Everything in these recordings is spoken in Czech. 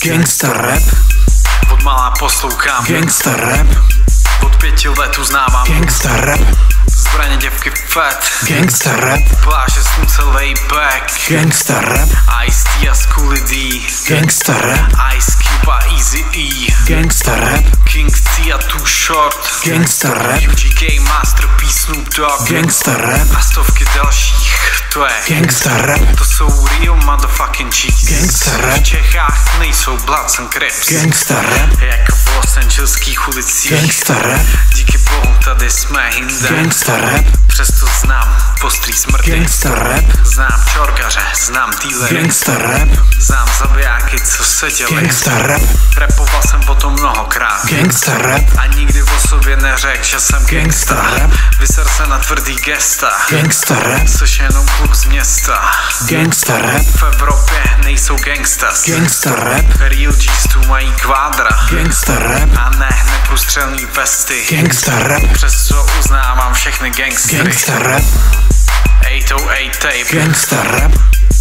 Gangsta rap. Od malá poslouchám Gangsta rap. Od 5 let uznávám Gangsta rap. Zbraně, děvky, fat. Gangsta rap. Pláže, slunce, layback. Gangsta rap. Ice-T a Schooly D. Gangsta rap. Ice Cube a Easy E. Gangsta rap. King C a Too Short. Gangsta rap. UGK, Masterpiece, Snoop Dogg. Gangsta rap. A stovky dalších, to je Gangsta rap. To jsou real motherfucking cheats. Gangsta rap. V Čechách nejsou Bloods and Crips. Gangsta rap. Jak v Los Angeleských ulicích. Gangsta rap. Díky bohu tady jsme jinde. Gangsta rap. Přesto znám postrý smrti. Gangsta rap. Znám čorkaře, znám dealery. Gangsta rap. Znám zabijáky, co se děli. Gangsta rap. Rapoval jsem potom mnohokrát. Gangsta rap. A nikdy o sobě neřekl, že jsem Gangsta gangsta. rap. Vyser se na tvrdý gesta. Gangsta rap. Což je jenom kluk z města. Gangsta rap. V Evropě nejsou gangstas. Gangsta rap. Real G's tu mají kvádra. Gangsta rap. A ne neprůstřelný vesty. Gangsta rap. Přesto uznávám všechny gangstry. Gangsta rap. 808 tape. Gangsta rap.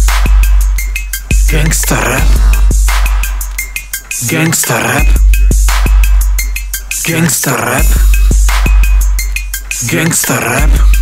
Gangsta rap. Gangsta rap. Gangsta rap. Gangsta rap.